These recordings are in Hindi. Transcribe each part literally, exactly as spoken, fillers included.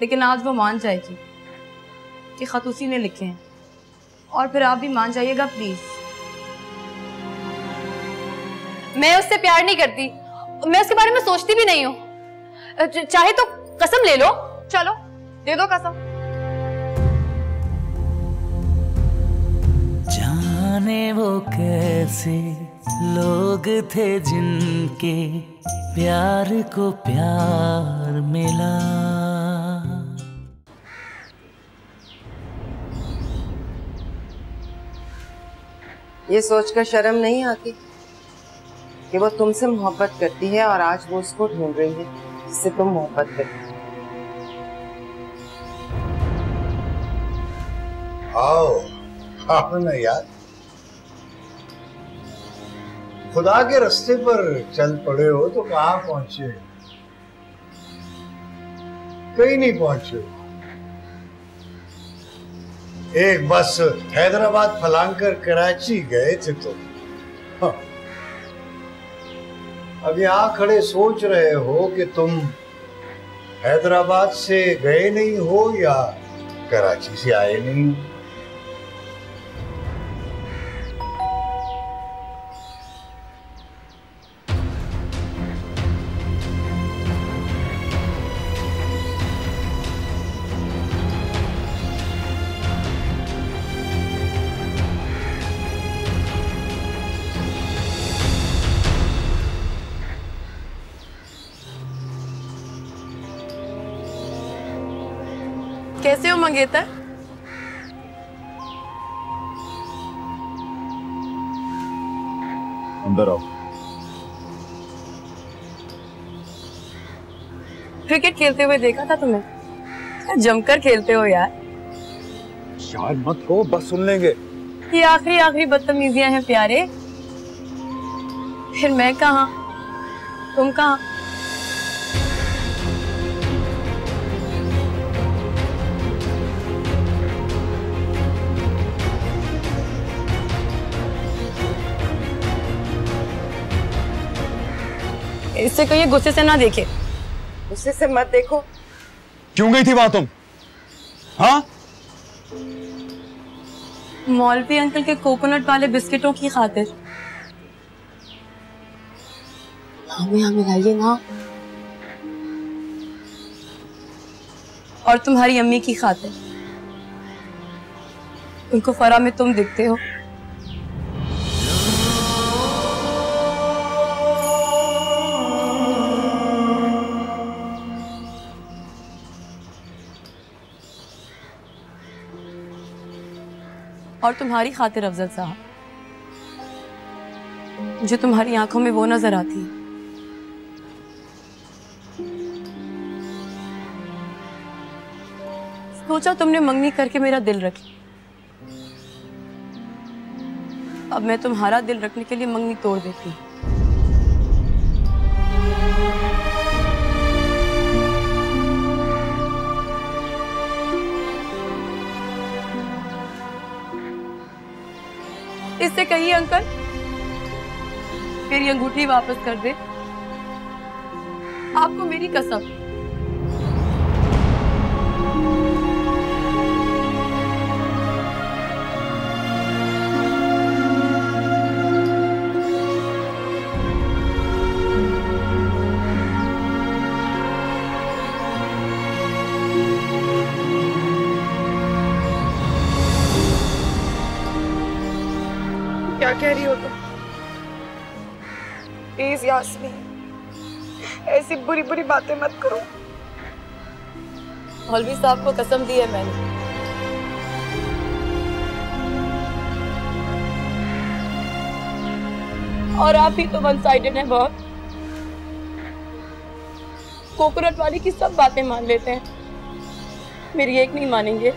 लेकिन आज वो मान जाएगी कि खत उसी ने लिखे हैं, और फिर आप भी मान जाइएगा प्लीज। मैं उससे प्यार नहीं करती, मैं उसके बारे में सोचती भी नहीं हूँ। चाहे तो कसम ले लो। चलो दे दो कसम। जाने वो कैसे लोग थे जिनके प्यार को प्यार मिला। ये सोचकर शर्म नहीं आती कि वो तुमसे मोहब्बत करती है और आज वो उसको ढूंढ रही है जिससे तुम मोहब्बत करती हो। आओ आओ ना यार, खुदा के रास्ते पर चल पड़े हो तो कहाँ पहुंचे? कहीं नहीं पहुंचे। एक बस हैदराबाद फलांग कर कराची गए थे तो हाँ। अब यहाँ खड़े सोच रहे हो कि तुम हैदराबाद से गए नहीं हो या कराची से आए नहीं हो। कैसे हो मंगेतर? अंदर आओ। क्रिकेट खेलते हुए देखा था तुम्हें, जमकर खेलते हो यार। यार मत हो, बस सुन लेंगे। ये आखिरी आखिरी बदतमीजियां हैं प्यारे। फिर मैं कहाँ, तुम कहाँ? इससे कहिए गुस्से से ना देखे। गुस्से से मत देखो। क्यों गई थी वहां तुम? हाँ? मौलवी अंकल के कोकोनट वाले बिस्किटों की खातिर। हमें हमें लाइए ना। और तुम्हारी अम्मी की खातिर। उनको फरा में तुम दिखते हो। और तुम्हारी खातिर अफजल साहब, जो तुम्हारी आंखों में वो नजर आती है। सोचा तुमने मंगनी करके मेरा दिल रख लिया, अब मैं तुम्हारा दिल रखने के लिए मंगनी तोड़ देती हूँ। इससे कहिए अंकल मेरी अंगूठी वापस कर दे। आपको मेरी कसम। क्या कह रही हो तुम? प्लीज यास्मीन, ऐसी बुरी बुरी बातें मत करो। मौलवी साहब को कसम दी है मैंने। और आप ही तो वन साइडेड हैं बहुत। कोकोनट वाली की सब बातें मान लेते हैं, मेरी एक नहीं मानेंगे।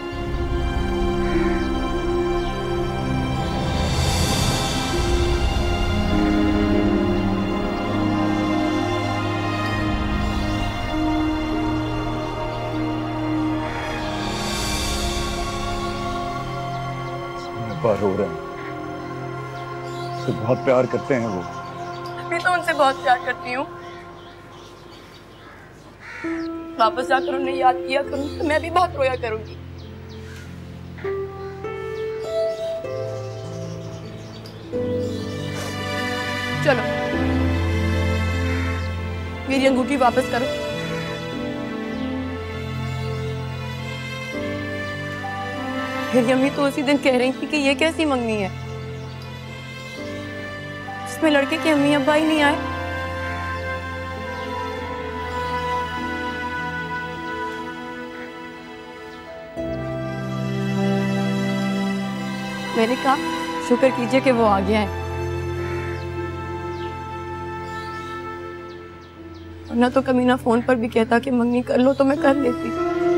बार रो रहे हैं, उससे बहुत प्यार करते हैं वो। मैं तो उनसे बहुत प्यार करती हूँ। वापस जाकर उन्हें याद किया करूंगी तो मैं भी बहुत रोया करूंगी। चलो मेरी अंगूठी वापस करो। मेरी अम्मी तो उसी दिन कह रही थी कि ये कैसी मंगनी है जिसमें लड़के के अम्मी अब्बा ही नहीं आए। मैंने कहा शुक्र कीजिए कि वो आ गया है, वरना तो कमीना फोन पर भी कहता कि मंगनी कर लो तो मैं कर लेती।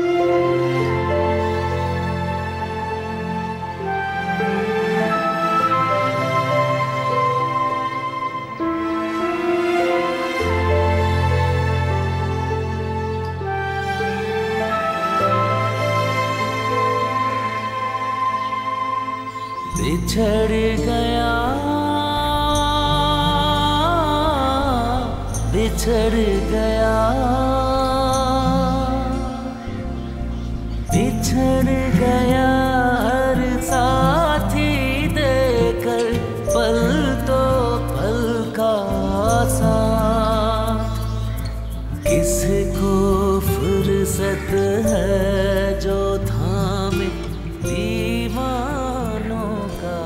बिछड़ गया बिछड़ गया बिछड़ गया हर साथी देकर पल तो पल का साथ। किसको फुर्सत है जो थामे दीवानों का।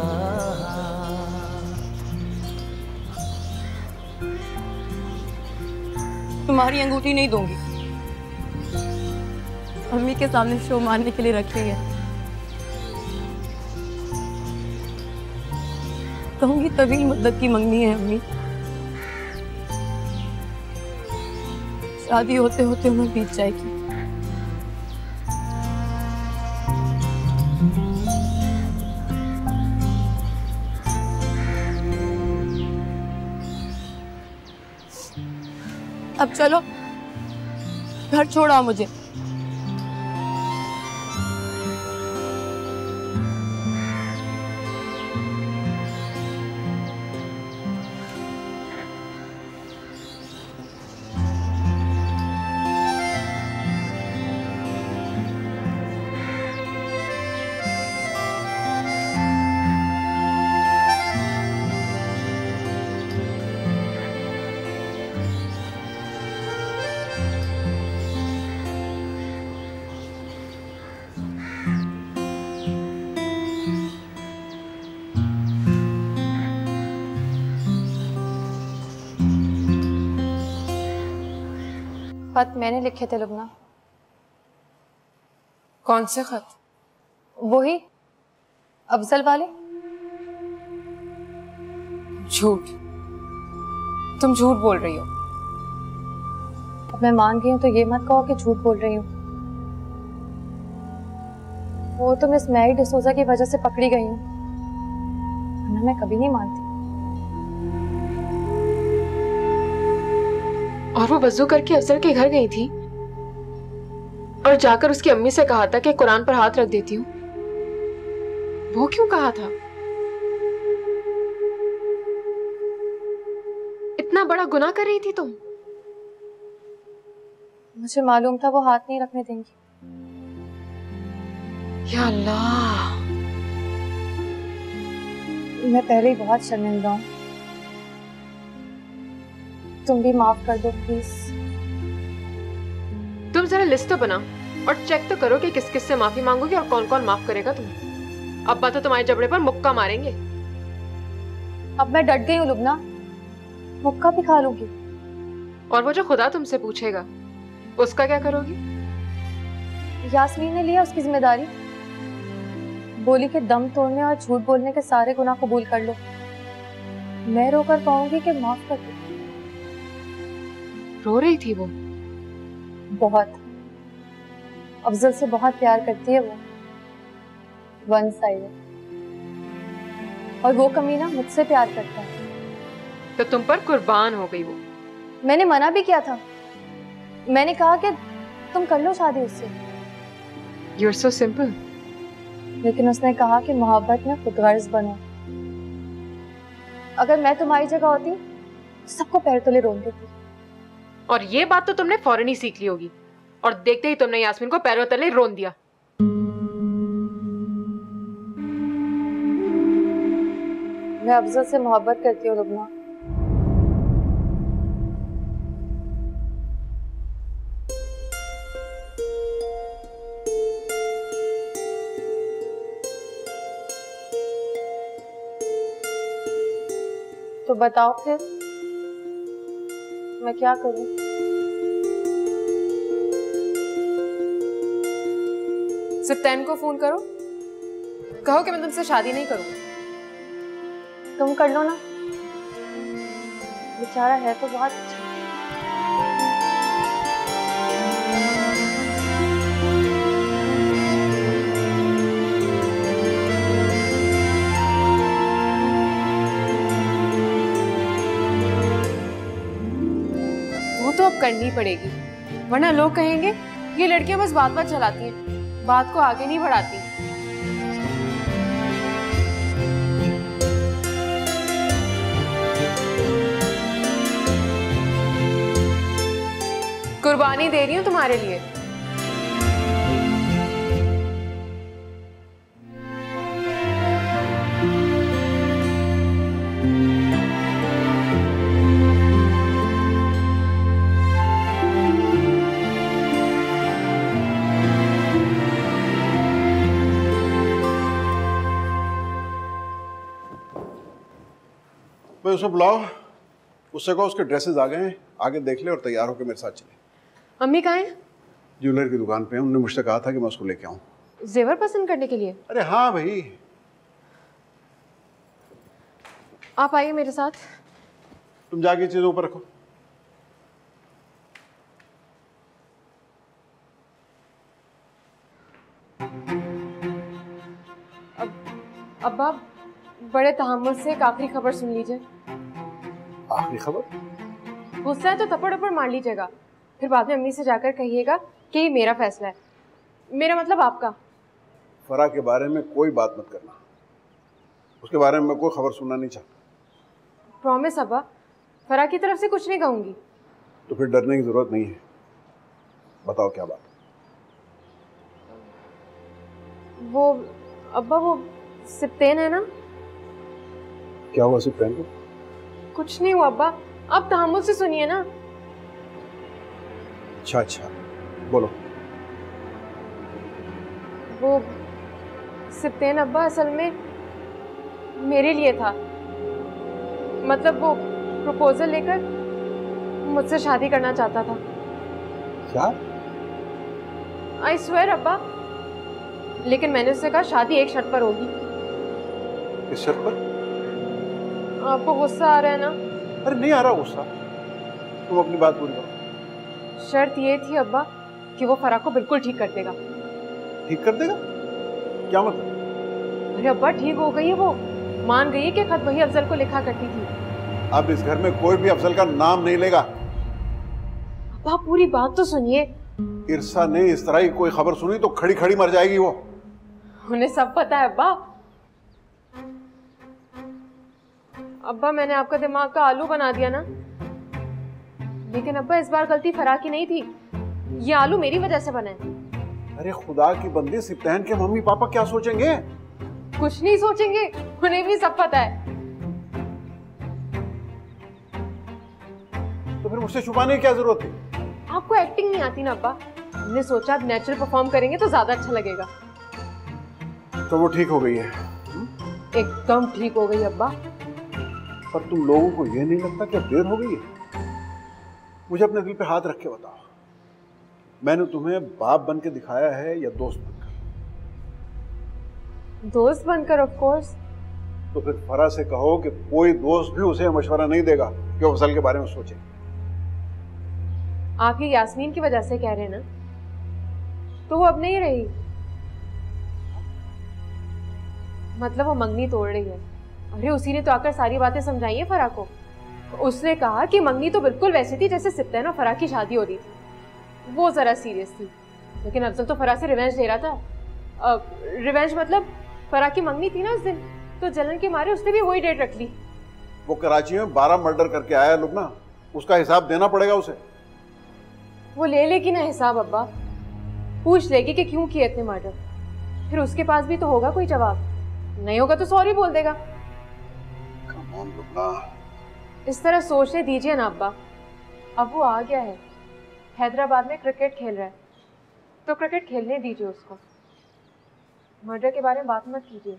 तुम्हारी अंगूठी नहीं दूंगी, अम्मी के सामने शो मारने के लिए रखी है। कहूंगी तवील मुद्दत की मंगनी है अम्मी, शादी होते होते उम्र बीत जाएगी। अब चलो घर छोड़ो मुझे। खत मैंने लिखे थे लुबना। कौन से खत? वही अफजल वाले। झूठ, तुम झूठ बोल रही हो। अब मैं मान गई हूँ तो ये मत कहो कि झूठ बोल रही हूँ। वो तो मिस मैरी डिसोजा की वजह से पकड़ी गई हूँ, वरना मैं कभी नहीं मानती। और वो वजू करके अफजल के घर गई थी और जाकर उसकी अम्मी से कहा था कि कुरान पर हाथ रख देती हूँ। वो क्यों कहा था? इतना बड़ा गुनाह कर रही थी तुम। मुझे मालूम था वो हाथ नहीं रखने देंगी। या अल्लाह, मैं पहले ही बहुत शर्मिंदा हूँ, तुम भी माफ कर दो प्लीज। तुम जरा लिस्ट तो बना और चेक तो करो कि किस किस से माफी मांगोगी और कौन कौन माफ करेगा तुम्हें। अब्बा तो तुम्हारे जबड़े पर मुक्का मारेंगे। अब मैं डट गई हूँ लुबना, मुक्का भी खा लूंगी। और वो जो खुदा तुमसे पूछेगा उसका क्या करोगी? यास्मीन ने लिया उसकी जिम्मेदारी, बोली कि दम तोड़ने और झूठ बोलने के सारे गुनाह कबूल कर लो। मैं रोकर कहूंगी कि माफ कर दो। रो रही थी वो? बहुत। अफजल से बहुत प्यार करती है वो, वन साइड। और वो कमीना मुझसे प्यार करता है। तो तुम पर कुर्बान हो गई वो। मैंने मना भी किया था, मैंने कहा कि तुम कर लो शादी उससे। You're so simple. लेकिन उसने कहा कि मोहब्बत में खुदगर्ज बनो। अगर मैं तुम्हारी जगह होती सबको पैर तले रोक देती। और ये बात तो तुमने फौरन ही सीख ली होगी। और देखते ही तुमने यास्मीन को पैरों तले रोन दिया। मैं अफजल से मोहब्बत करती हूँ लुबना। तो बताओ फिर मैं क्या करूं? सिप्तैन को फोन करो, कहो कि मैं तुमसे शादी नहीं करूंगी। तुम कर लो ना, बेचारा है तो बहुत अच्छा। वो तो अब करनी पड़ेगी, वरना लोग कहेंगे ये लड़कियां बस बात बात चलाती हैं, बात को आगे नहीं बढ़ाती। कुर्बानी दे रही हूं तुम्हारे लिए। भाई उसे बुलाओ, उससे कहो उसके ड्रेसेस आ गए हैं, आगे देख ले और तैयार होकर मेरे साथ चले। अम्मी कहाँ हैं? ज्वेलर की दुकान पे हैं, उन्होंने मुझसे कहा था कि मैं उसको लेके आऊँ। जेवर पसंद करने के लिए? अरे हाँ भाई। आप आइए मेरे साथ। तुम जाके चीजों पर रखो। अब अब्बा बड़े तहम्मुल से एक आखिरी खबर सुन लीजिए। आखिरी खबर? गुस्सा है तो थप्पड़ थप्पड़ मार लीजिएगा, फिर बाद में अम्मी से जाकर कहिएगा कि ये मेरा फैसला है, मेरा मतलब आपका। फरा के बारे में कोई बात मत करना, उसके बारे में मैं कोई खबर सुनना नहीं चाहता। प्रॉमिस अब्बा, फरा की तरफ से कुछ नहीं कहूंगी। तो फिर डरने की जरूरत नहीं है, बताओ क्या बात। वो अब्बा वो सिप्तैन है ना? क्या हुआ सिप्तैन को? कुछ नहीं हुआ अब्बा, आप तहम्मुल से सुनिए ना। अच्छा अच्छा बोलो। वो सिप्तैन अब्बा असल में मेरे लिए था, मतलब वो प्रपोजल लेकर मुझसे शादी करना चाहता था। क्या? आई स्वेयर अब्बा, लेकिन मैंने उससे कहा शादी एक शर्त पर होगी। किस शर्त पर? आपको गुस्सा आ रहा है ना? अरे नहीं आ रहा गुस्सा, तुम अपनी बात पूरी करो। शर्त ये थी अब्बा कि वो फरा को बिल्कुल ठीक कर देगा। ठीक कर देगा? क्या मतलब? अरे अब्बा ठीक हो गई है, वो मान गई है कि खत वही अफजल को लिखा करती थी। अब इस घर में कोई भी अफजल का नाम नहीं लेगा। अब्बा पूरी बात तो सुनिए। इरसा ने इस तरह की कोई खबर सुनी तो खड़ी खड़ी मर जाएगी वो। उन्हें सब पता है अब्बा। अब्बा मैंने आपका दिमाग का आलू बना दिया ना, लेकिन अब्बा इस बार गलती फरा की नहीं थी, ये आलू मेरी वजह से बना है। अरे खुदा की बंदी, सिप्तैन के मम्मी पापा क्या सोचेंगे? कुछ नहीं सोचेंगे, उन्हें भी सब पता है। तो फिर मुझसे छुपाने की क्या जरूरत थी? आपको एक्टिंग नहीं आती ना अब्बा, हमने सोचा अब नेचुरल परफॉर्म करेंगे तो ज्यादा अच्छा लगेगा। तो वो ठीक हो गई है? एकदम ठीक हो गई अब्बा। पर तुम लोगों को ये नहीं लगता कि देर हो गई है? मुझे अपने दिल पे हाथ रख के बताओ, मैंने तुम्हें बाप बन के दिखाया है या दोस्त बनकर? दोस्त बनकर ऑफ कोर्स। तो फिर फरा से कहो कि कोई दोस्त भी उसे मशवरा नहीं देगा कि वो अफजल के बारे में सोचे। आप ये यास्मीन की वजह से कह रहे हैं ना, तो वो अब नहीं रही, मतलब वो मंगनी तोड़ रही है। अरे उसी ने तो आकर सारी बातें समझाई है फरा को। उसने कहा कि मंगनी तो बिल्कुल वैसी थी जैसे सिप्तैन और फरा की शादी हो रही थी, वो जरा सीरियस थी, लेकिन अफजल तो फरा से रिवेंज ले रहा था। रिवेंज मतलब फरा की मंगनी थी ना उस दिन, तो जलन के मारे उसने भी वही डेट रख ली। वो कराची में बारह मर्डर करके आया लुबना, उसका हिसाब देना पड़ेगा उसे। वो ले लेगी ना हिसाब अब्बा, पूछ लेगी कि क्यों किए इतने मर्डर, फिर उसके पास भी तो होगा कोई जवाब, नहीं होगा तो सॉरी बोल देगा। Come on, लुब्ना। इस तरह सोचने दीजिए ना अब्बा, अब वो आ गया है, हैदराबाद में क्रिकेट खेल रहा है, तो क्रिकेट खेलने दीजिए उसको, मर्डर के बारे में बात मत कीजिए।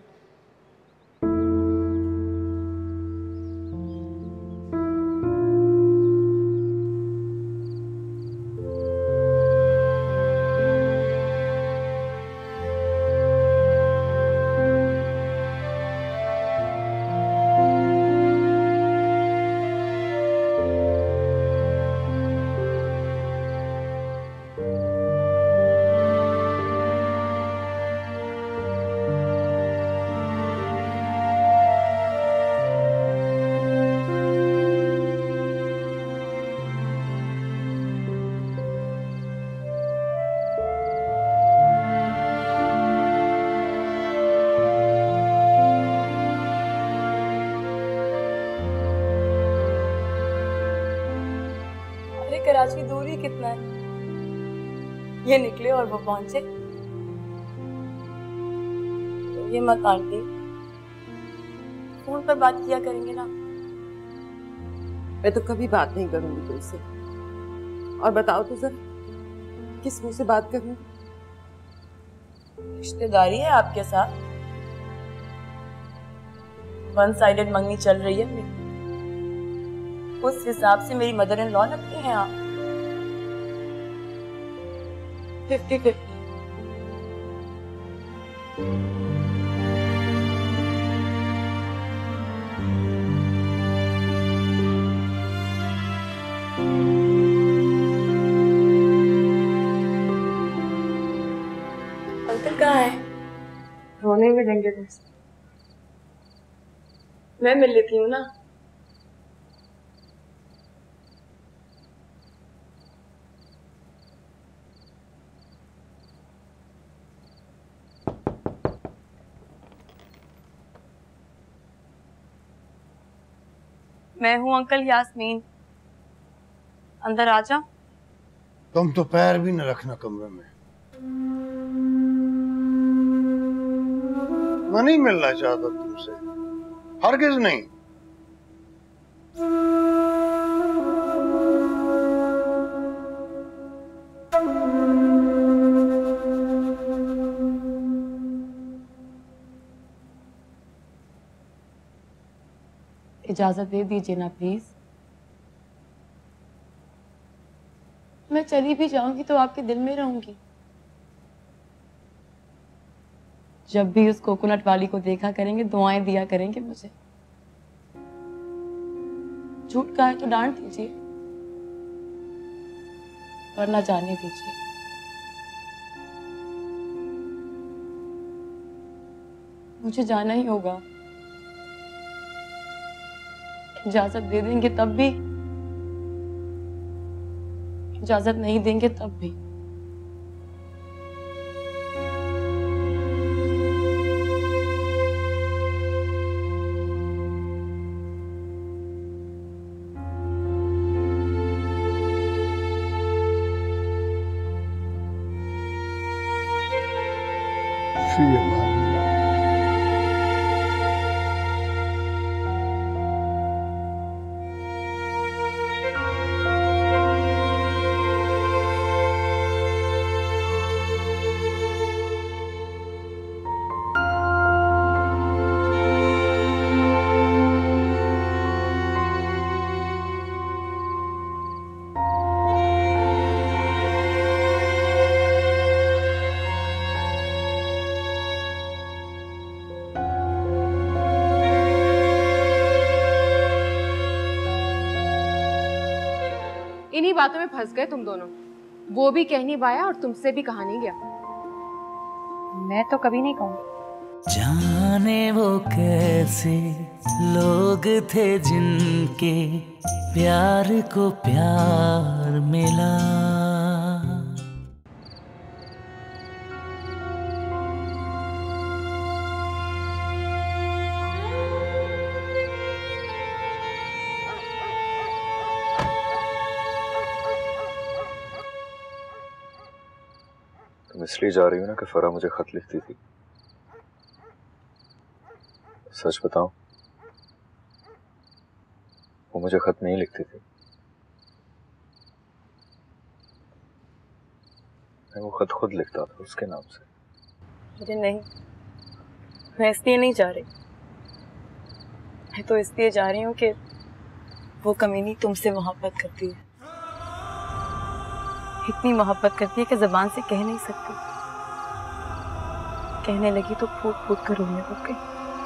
कराची दूर ही कितना है, ये निकले और वो पहुंचे। तो ये मत आंटी, फोन पर बात किया करेंगे ना। मैं तो कभी बात नहीं करूंगी तुमसे। और बताओ तो जरा, किस मुंह से बात करूंगी? रिश्तेदारी है आपके साथ, वन साइडेड मंगनी चल रही है मेरी, उस हिसाब से मेरी मदर इन लॉ लगती हैं आप। Fifty fifty. अंकल कहाँ है? रोने में देंगे तुमसे। मैं मिल लेती हूँ ना। मैं हूँ अंकल यास्मीन, अंदर आ जाओ। तुम तो पैर भी न रखना कमरे में। मैं नहीं मिलना चाहता तुमसे, हरगिज नहीं। इजाजत दे दीजिए ना प्लीज। मैं चली भी जाऊंगी तो आपके दिल में रहूंगी। जब भी उस कोकोनट वाली को देखा करेंगे, दुआएं दिया करेंगे मुझे। झूठ कहा है तो डांट दीजिए, और ना जाने दीजिए। मुझे जाना ही होगा। इजाजत दे देंगे तब भी, इजाजत नहीं देंगे तब भी। इन्हीं बातों में फंस गए तुम दोनों। वो भी कह नहीं पाया और तुमसे भी कहा नहीं गया। मैं तो कभी नहीं कहूँगी। जाने वो कैसे लोग थे जिनके प्यार को प्यार मिला। इसलिए जा रही हूँ ना कि फरा मुझे खत लिखती थी। सच बताऊं, वो मुझे खत नहीं लिखती थी, मैं वो खत खुद लिखता था उसके नाम से। अरे नहीं, मैं इसलिए नहीं जा रही। मैं तो इसलिए जा रही हूँ कि वो कमीनी तुमसे मोहब्बत करती है, इतनी मोहब्बत करती है कि जुबान से कह नहीं सकती। कहने लगी तो फूट फूट कर रोने लग गई।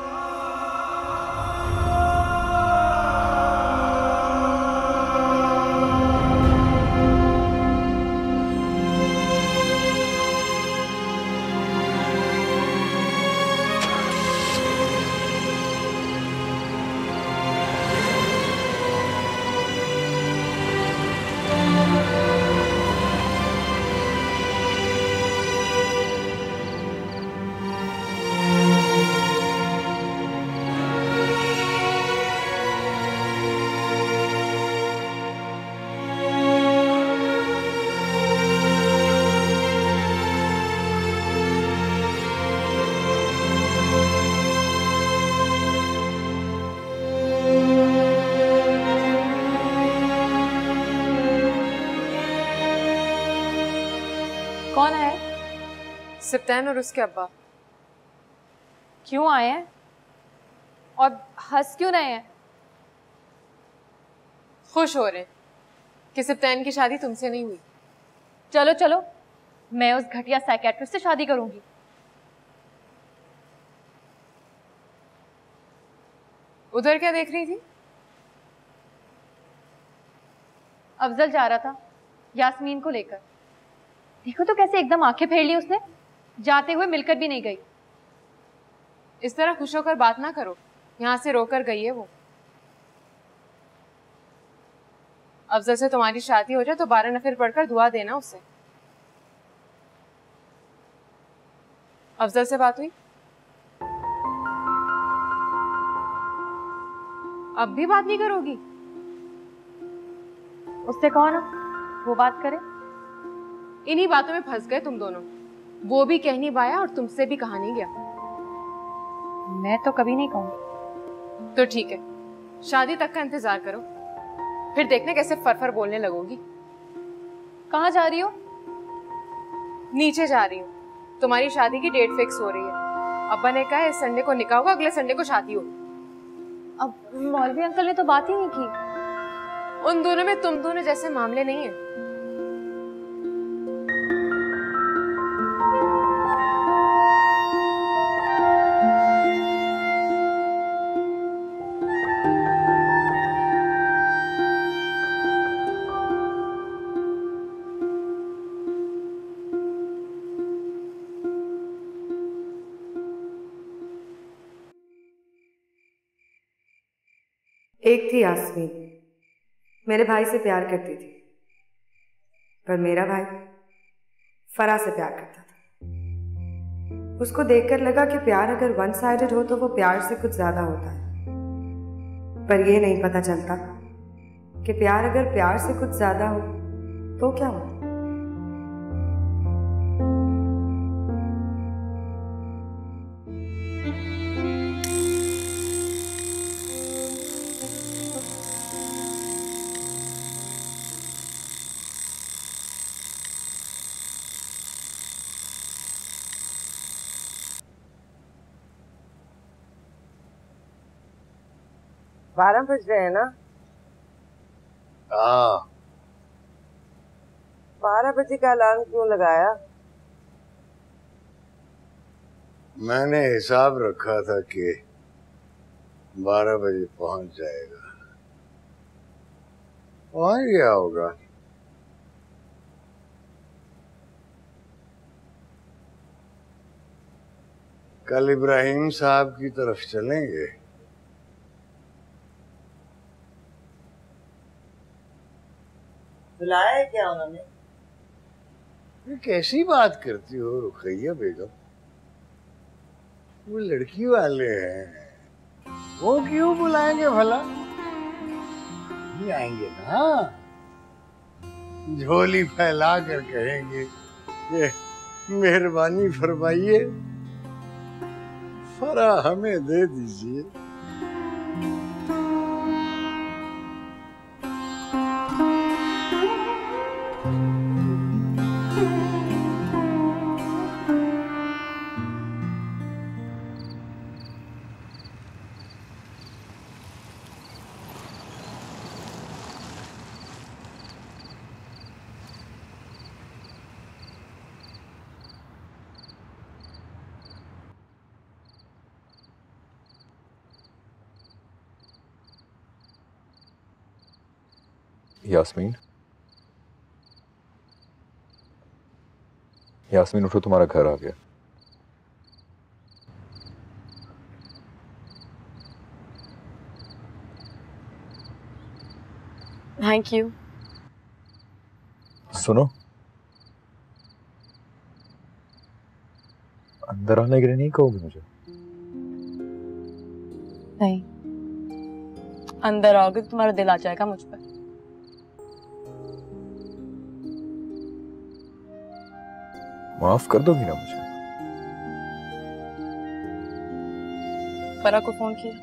कौन है? सिप्तैन और उसके अब्बा। क्यों आए हैं और हंस क्यों रहे हैं? खुश हो रहे हैं कि सिप्तैन की शादी तुमसे नहीं हुई। चलो चलो, मैं उस घटिया साइकियाट्रिस्ट से शादी करूंगी। उधर क्या देख रही थी? अफजल जा रहा था यास्मीन को लेकर। देखो तो कैसे एकदम आंखें फेर ली उसने, जाते हुए मिलकर भी नहीं गई। इस तरह खुश होकर बात ना करो, यहां से रोकर गई है वो। अफजल से तुम्हारी शादी हो जाए तो बारह नफिल पढ़कर दुआ देना उसे। अफजल से बात हुई? अब भी बात नहीं करोगी? उससे कहो ना वो बात करे। इन्हीं बातों में फंस गए तुम दोनों। वो भी कह नहीं पाया और तुमसे भी कहा नहीं गया। मैं तो कभी नहीं कहूंगी। तो ठीक है, शादी तक का इंतजार करो, फिर देखना कैसे फरफर बोलने लगोगी। कहाँ जा रही हो? नीचे जा रही हूँ, तुम्हारी शादी की डेट फिक्स हो रही है। अब्बा ने कहा इस संडे को निकाह होगा, अगले संडे को शादी होगी। अब मौलवी अंकल ने तो बात ही नहीं की। उन दोनों में तुम दोनों जैसे मामले नहीं है। एक थी यास्मीन, मेरे भाई से प्यार करती थी, पर मेरा भाई फरा से प्यार करता था। उसको देखकर लगा कि प्यार अगर वन साइडेड हो तो वो प्यार से कुछ ज्यादा होता है, पर ये नहीं पता चलता कि प्यार अगर प्यार से कुछ ज्यादा हो तो क्या हो। बारह बज रहे हैं ना? हाँ। बारह बजे का अलार्म क्यों लगाया? मैंने हिसाब रखा था कि बारह बजे पहुंच जाएगा। पहुंच गया होगा। कल इब्राहिम साहब की तरफ चलेंगे। बुलाया है क्या उन्होंने? ये कैसी बात करती हो रुखैया बेगम? वो लड़की वाले हैं, वो क्यों बुलाएंगे भला? नहीं आएंगे ना, झोली फैला कर कहेंगे ये मेहरबानी फरमाइए, फरा हमें दे दीजिए। यास्मीन, यास्मीन उठो, तुम्हारा घर आ गया। Thank you. सुनो, अंदर आने के लिए नहीं कहोगे मुझे? नहीं, अंदर आओगे तो तुम्हारा दिल आ जाएगा मुझ पर। माफ कर दोगी ना मुझे? फरा को फोन किया?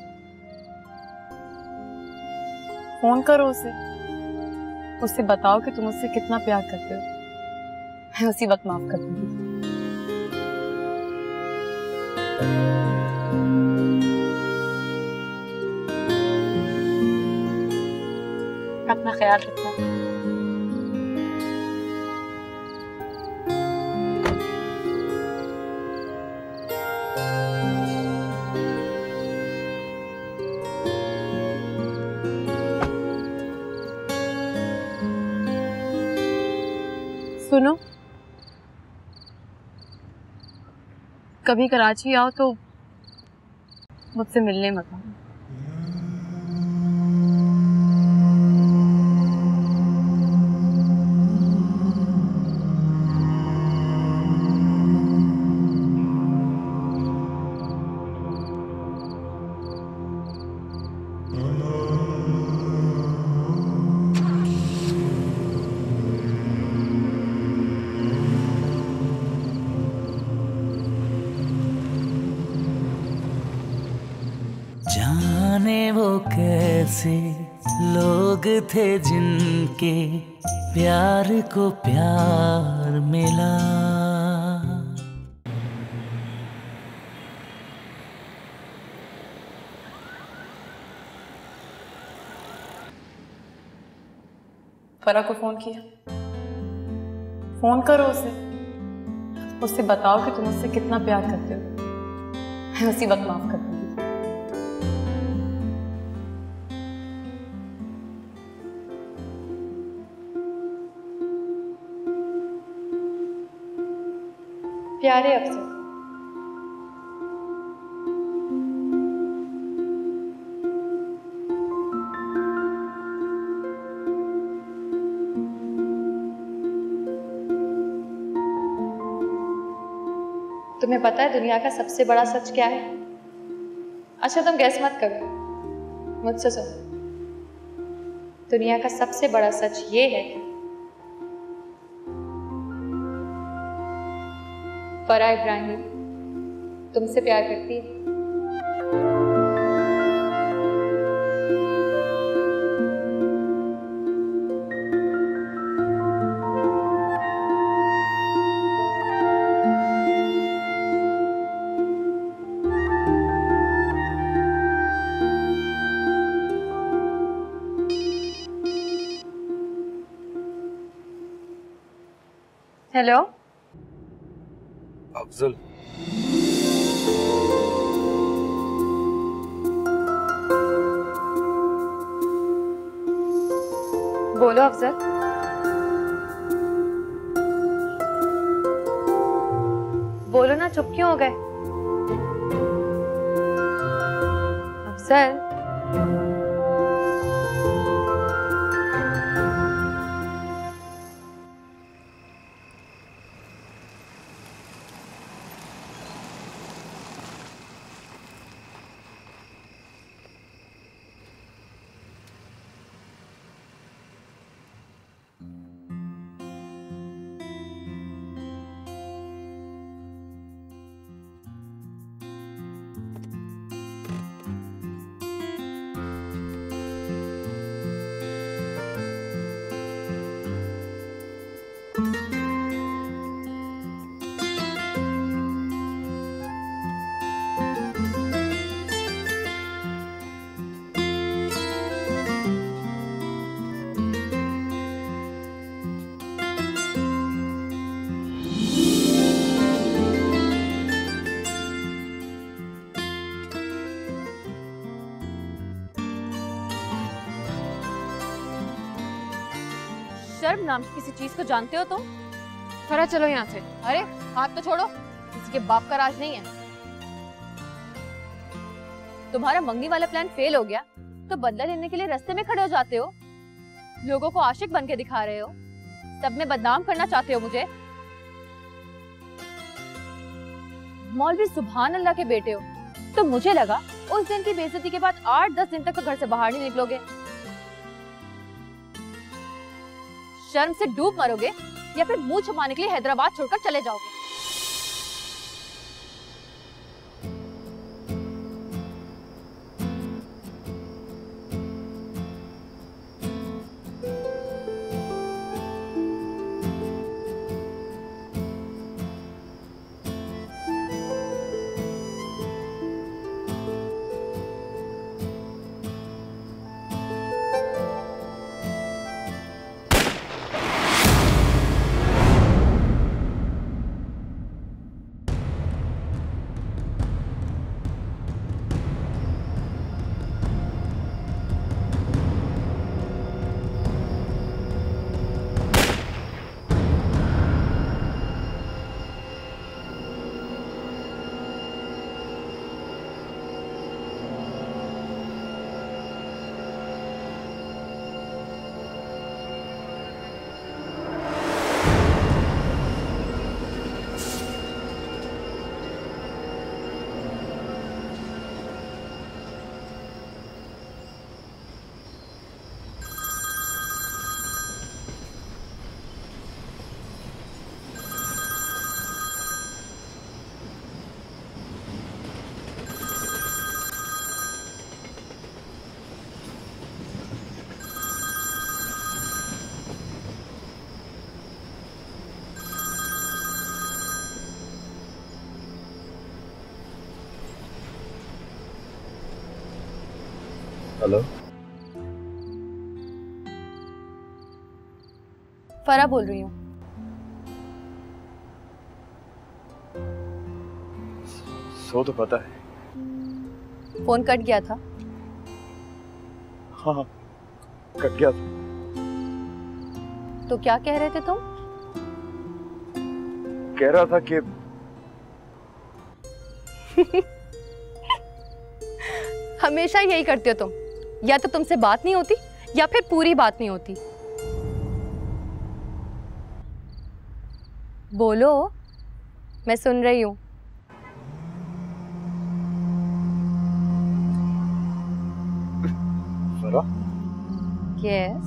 फोन करो उसे, उससे बताओ कि तुम उससे कितना प्यार करते हो। मैं उसी वक्त माफ कर दूंगी। अपना ख्याल रखना। सुनो, कभी कराची आओ तो मुझसे मिलने मत आना। जाने वो कैसे लोग थे जिनके प्यार को प्यार मिला। फरा को फोन किया? फोन करो उसे, उससे बताओ कि तुम उससे कितना प्यार करते हो। मैं उसी वक्त माफ कर दूंगी। प्यारे अफसर, तुम्हें पता है दुनिया का सबसे बड़ा सच क्या है? अच्छा तुम गैस मत करो, मुझसे सुनो। दुनिया का सबसे बड़ा सच ये है कि फरा इब्राहिम तुमसे प्यार करती है। हेलो अफजल, बोलो अफजल। बोलो ना, चुप क्यों हो गए? अफजल, शर्म नाम की किसी चीज को जानते हो तुम? फरा चलो यहाँ से। अरे हाथ तो छोड़ो, किसी के बाप का राज नहीं है। तुम्हारा मंगनी वाला प्लान फेल हो गया तो बदला लेने के लिए रास्ते में खड़े हो जाते हो, लोगों को आशिक बन के दिखा रहे हो, सब में बदनाम करना चाहते हो मुझे। मौलवी सुभान अल्लाह के बेटे हो, तो मुझे लगा उस दिन की बेइज्जती के बाद आठ दस दिन तक तो घर से बाहर नहीं निकलोगे। शर्म से डूब मरोगे या फिर मुंह छुपाने के लिए हैदराबाद छोड़कर चले जाओगे। हेलो, फरा बोल रही हूँ। सो तो पता है। फोन कट गया था। हाँ कट गया था। तो क्या कह रहे थे तुम? कह रहा था कि हमेशा यही करते हो तुम, या तो तुमसे बात नहीं होती या फिर पूरी बात नहीं होती। बोलो, मैं सुन रही हूँ। फरा? यस।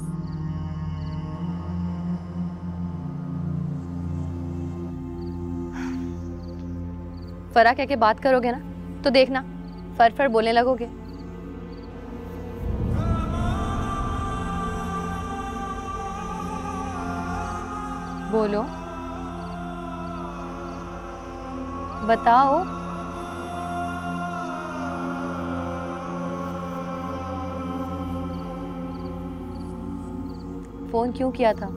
फरा कह के बात करोगे ना तो देखना फर फर बोलने लगोगे। बोलो, बताओ। फोन क्यों किया था?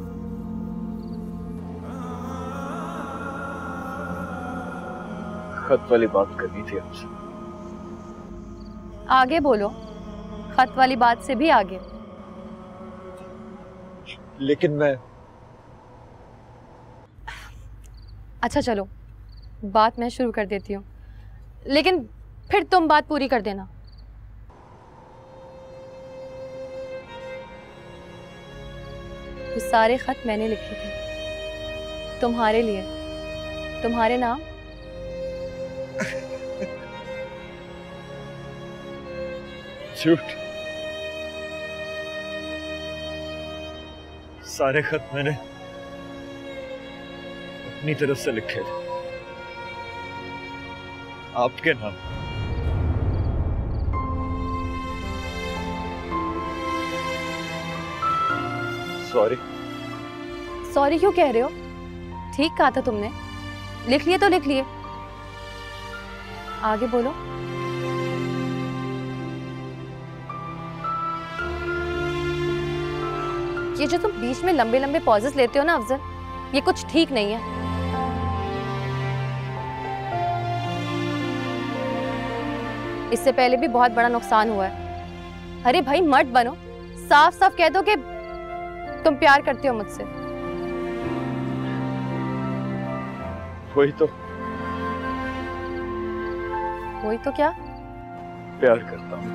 खत वाली बात करनी थी आपसे। आगे बोलो, खत वाली बात से भी आगे। लेकिन मैं अच्छा चलो, बात मैं शुरू कर देती हूँ, लेकिन फिर तुम बात पूरी कर देना। ये सारे खत मैंने लिखे थे तुम्हारे लिए, तुम्हारे नाम। झूठ। सारे खत मैंने अपनी तरफ से लिखे थे, आपके नाम। सॉरी। सॉरी क्यों कह रहे हो? ठीक कहा था तुमने, लिख लिए तो लिख लिए। आगे बोलो। ये जो तुम बीच में लंबे लंबे पॉजेस लेते हो ना अफजल, ये कुछ ठीक नहीं है। इससे पहले भी बहुत बड़ा नुकसान हुआ है। अरे भाई मर्द बनो, साफ साफ कह दो कि तुम प्यार करते हो मुझसे। वही तो। वही तो क्या? प्यार करता हूँ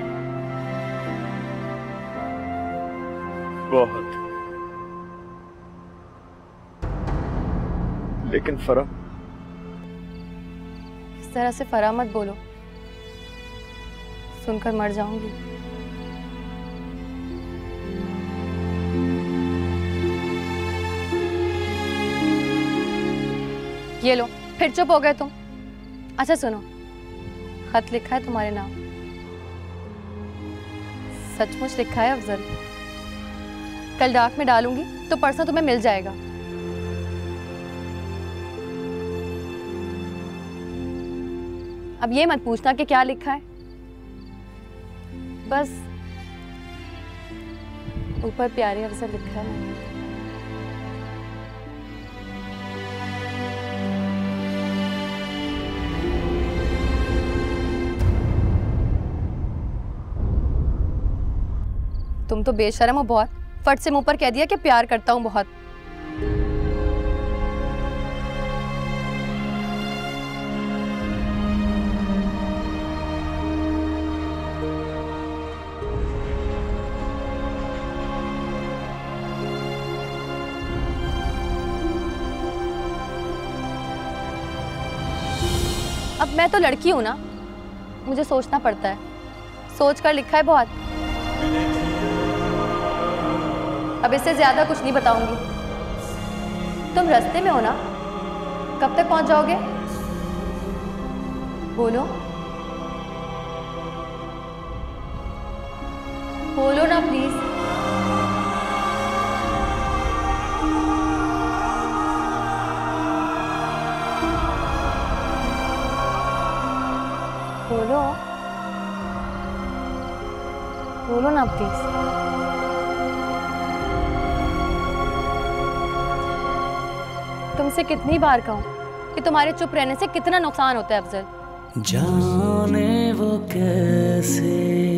बहुत। लेकिन फरा, इस तरह से फरा मत बोलो, सुनकर मर जाऊंगी। ये लो, फिर चुप हो गए तुम। अच्छा सुनो, खत लिखा है तुम्हारे नाम। सचमुच लिखा है अफजल। कल डाक में डालूंगी तो परसों तुम्हें मिल जाएगा। अब ये मत पूछना कि क्या लिखा है, बस ऊपर प्यारे अफजल लिखा है। तुम तो बेशर्म हो बहुत, फट से मुंह पर कह दिया कि प्यार करता हूं बहुत। अब मैं तो लड़की हूं ना, मुझे सोचना पड़ता है। सोच कर लिखा है बहुत। अब इससे ज्यादा कुछ नहीं बताऊंगी। तुम रास्ते में हो ना, कब तक पहुंच जाओगे? बोलो बोलो ना प्लीज। बोलो बोलो ना प्लीज। तुमसे कितनी बार कहूं कि तुम्हारे चुप रहने से कितना नुकसान होता है अफजल। जाने वो कैसे